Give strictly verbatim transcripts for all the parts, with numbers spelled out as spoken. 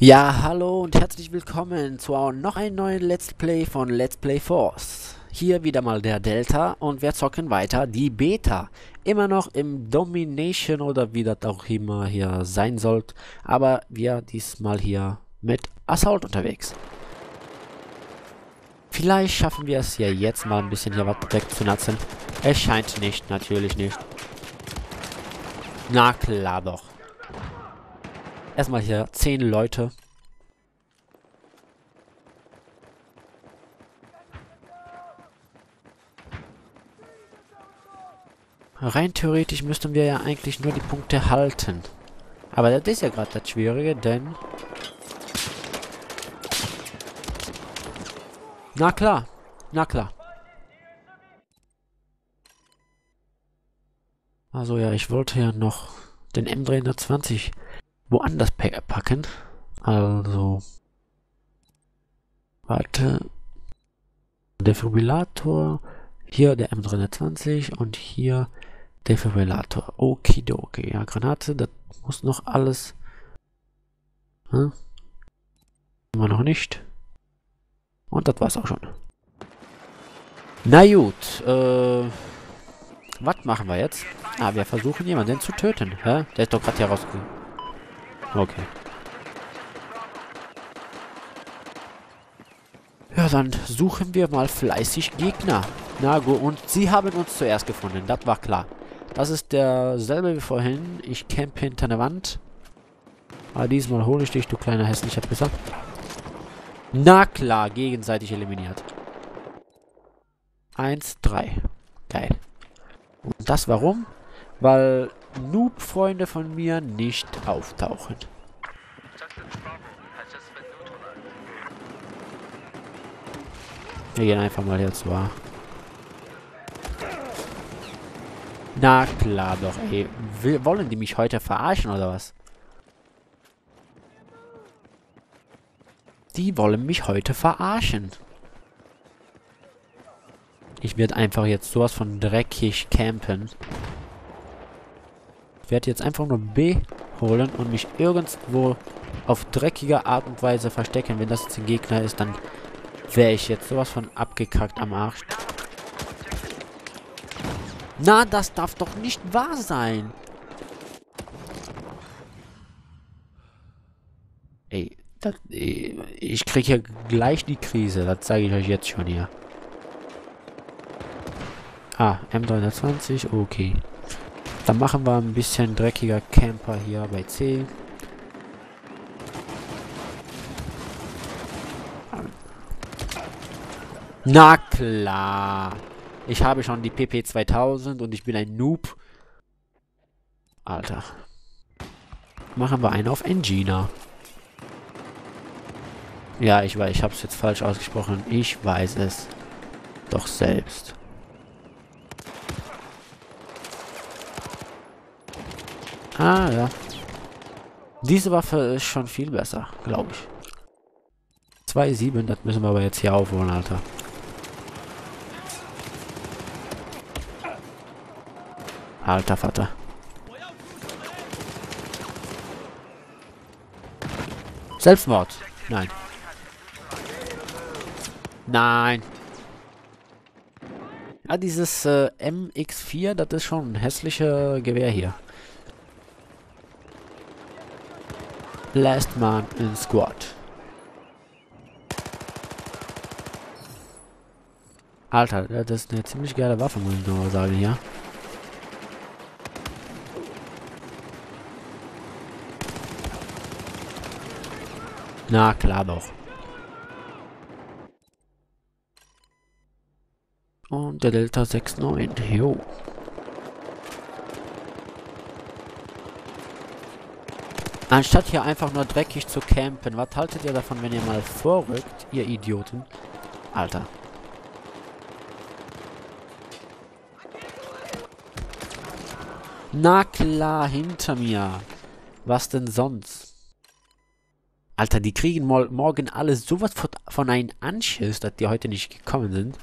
Ja, hallo und herzlich willkommen zu noch einem neuen Let's Play von Let's Play Force. Hier wieder mal der Delta und wir zocken weiter die Beta. Immer noch im Domination oder wie das auch immer hier sein sollte. Aber wir diesmal hier mit Assault unterwegs. Vielleicht schaffen wir es ja jetzt mal ein bisschen hier was wegzunatzen. Es scheint nicht, natürlich nicht. Na klar doch. Erstmal hier zehn Leute. Rein theoretisch müssten wir ja eigentlich nur die Punkte halten. Aber das ist ja gerade das Schwierige, denn... Na klar, na klar. Also ja, ich wollte ja noch den M dreihundertzwanzig woanders packen. Also... Warte. Defibrillator. Hier der M dreihundertzwanzig und hier Defibrillator. Okidoki. Ja, Granate, das muss noch alles... Hm? Immer noch nicht. Und das war's auch schon. Na gut, äh... was machen wir jetzt? Ah, wir versuchen jemanden zu töten. Hä? Der ist doch gerade hier rausgekommen. Okay. Ja, dann suchen wir mal fleißig Gegner. Na gut, und sie haben uns zuerst gefunden. Das war klar. Das ist derselbe wie vorhin. Ich campe hinter einer Wand. Aber diesmal hole ich dich, du kleiner hässlicher Pisser. Na klar, gegenseitig eliminiert. Eins, drei. Geil. Und das warum? Weil Noob-Freunde von mir nicht auftauchen. Wir gehen einfach mal jetzt wahr. Na klar doch, ey. Will, wollen die mich heute verarschen oder was? Die wollen mich heute verarschen. Ich werde einfach jetzt sowas von dreckig campen. Ich werde jetzt einfach nur B holen und mich irgendwo auf dreckige Art und Weise verstecken. Wenn das jetzt ein Gegner ist, dann wäre ich jetzt sowas von abgekackt am Arsch. Na, das darf doch nicht wahr sein. Ey, das, ey ich kriege hier gleich die Krise. Das sage ich euch jetzt schon hier. Ah, M dreihundertzwanzig, okay. Dann machen wir ein bisschen dreckiger Camper hier bei C. Na klar. Ich habe schon die P P zweitausend und ich bin ein Noob. Alter. Machen wir einen auf Engina. Ja, ich weiß, ich habe es jetzt falsch ausgesprochen. Ich weiß es. Doch selbst. Ah, ja. Diese Waffe ist schon viel besser, glaube ich. zwei Komma sieben, das müssen wir aber jetzt hier aufholen, Alter. Alter Vater. Selbstmord. Nein. Nein. Ja, dieses äh, M X vier, das ist schon ein hässlicher Gewehr hier. Last Man in Squad. Alter, das ist eine ziemlich geile Waffe, muss ich nur sagen, ja. Na klar doch. Und der Delta sechs neun. Jo. Anstatt hier einfach nur dreckig zu campen, was haltet ihr davon, wenn ihr mal vorrückt, ihr Idioten? Alter. Na klar, hinter mir. Was denn sonst? Alter, die kriegen mo morgen alle sowas von, von einem Anschiss, dass die heute nicht gekommen sind.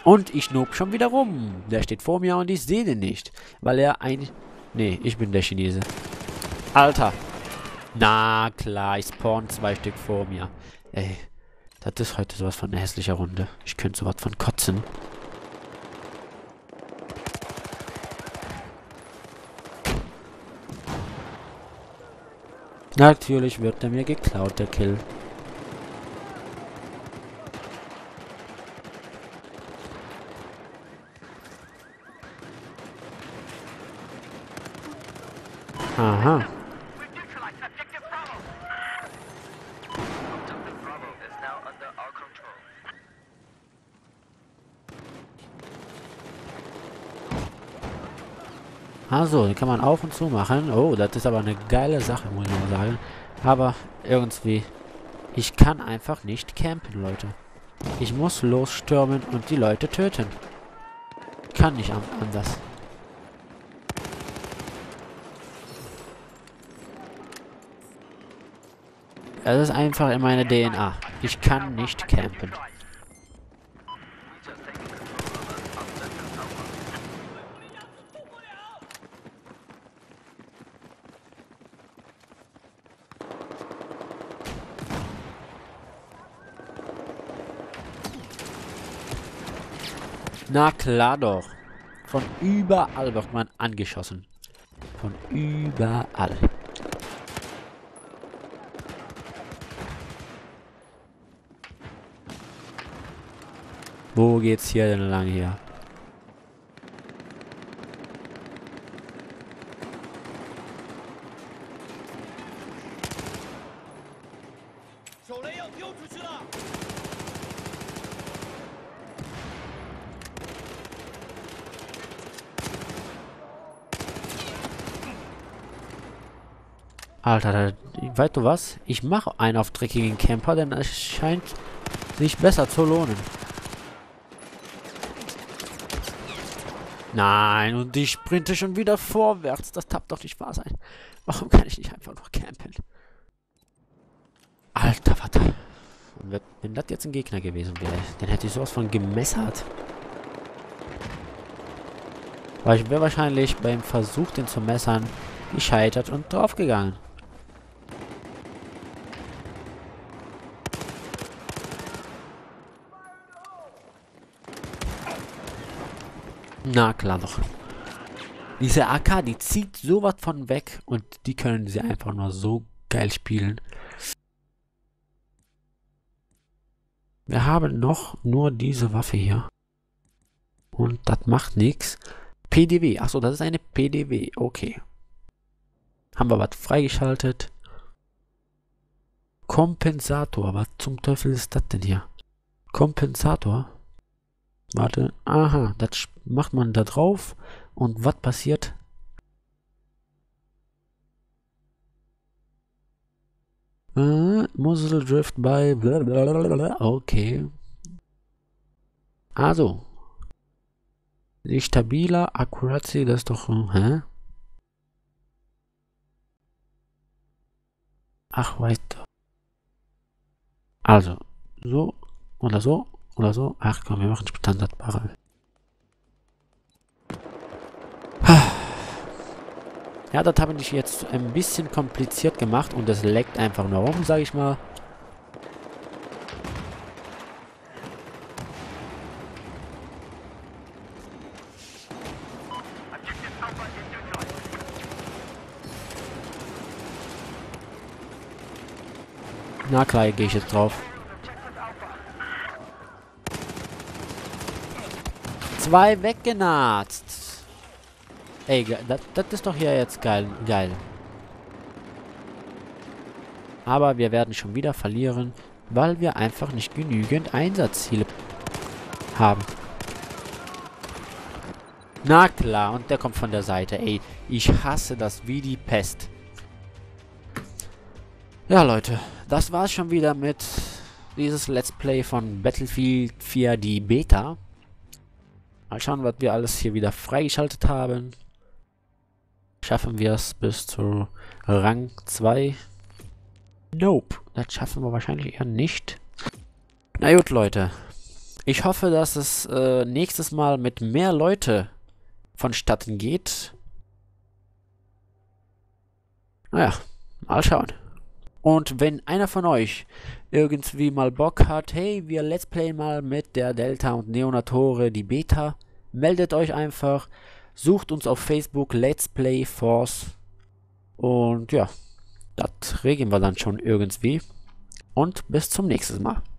Und ich noob schon wieder rum. Der steht vor mir und ich sehe den nicht. Weil er ein... Nee, ich bin der Chinese. Alter. Na klar, ich spawn zwei Stück vor mir. Ey, das ist heute sowas von eine hässliche Runde. Ich könnte sowas von kotzen. Natürlich wird er mir geklaut, der Kill. Aha. Also, den kann man auf und zu machen. Oh, das ist aber eine geile Sache, muss ich mal sagen. Aber irgendwie, ich kann einfach nicht campen, Leute. Ich muss losstürmen und die Leute töten. Kann nicht anders. Das ist einfach in meiner D N A. Ich kann nicht campen. Na klar doch. Von überall wird man angeschossen. Von überall. Wo geht's hier denn lang hier? Alter, da, weißt du was? Ich mache einen auf dreckigen Camper, denn es scheint sich besser zu lohnen. Nein, und ich sprinte schon wieder vorwärts. Das darf doch nicht wahr sein. Warum kann ich nicht einfach nur campen? Alter, Vater. Wenn das jetzt ein Gegner gewesen wäre, dann hätte ich sowas von gemessert. Weil ich wäre wahrscheinlich beim Versuch, den zu messern, gescheitert und draufgegangen. Na klar doch. Diese A K, die zieht sowas von weg und die können sie einfach nur so geil spielen. Wir haben noch nur diese Waffe hier. Und das macht nichts. P D W. Achso, das ist eine P D W. Okay. Haben wir was freigeschaltet. Kompensator. Was zum Teufel ist das denn hier? Kompensator. Warte. Aha, das macht man da drauf. Und was passiert? Äh, Muzzle Drift bei blablabla. Okay. Also. Stabiler Accuracy, das ist doch... Hä? Ach, weiter. Also. So. Oder so. Oder so. Ach komm, wir machen Standardbarrel. Ja, das habe ich jetzt ein bisschen kompliziert gemacht und das leckt einfach nur rum, sage ich mal. Na klar, gehe ich jetzt drauf. Zwei weggenatzt. Ey, das, das ist doch hier jetzt geil. geil. Aber wir werden schon wieder verlieren, weil wir einfach nicht genügend Einsatzziele haben. Na klar, und der kommt von der Seite. Ey, ich hasse das wie die Pest. Ja, Leute, das war's schon wieder mit dieses Let's Play von Battlefield vier, die Beta. Mal schauen, was wir alles hier wieder freigeschaltet haben. Schaffen wir es bis zu Rang zwei? Nope, das schaffen wir wahrscheinlich eher nicht. Na gut, Leute. Ich hoffe, dass es äh, nächstes Mal mit mehr Leute vonstatten geht. Naja, mal schauen. Und wenn einer von euch irgendwie mal Bock hat, hey, wir Let's Play mal mit der Delta und Neonatore die Beta, meldet euch einfach, sucht uns auf Facebook Let's Play Force und ja, das regeln wir dann schon irgendwie. Und bis zum nächsten Mal.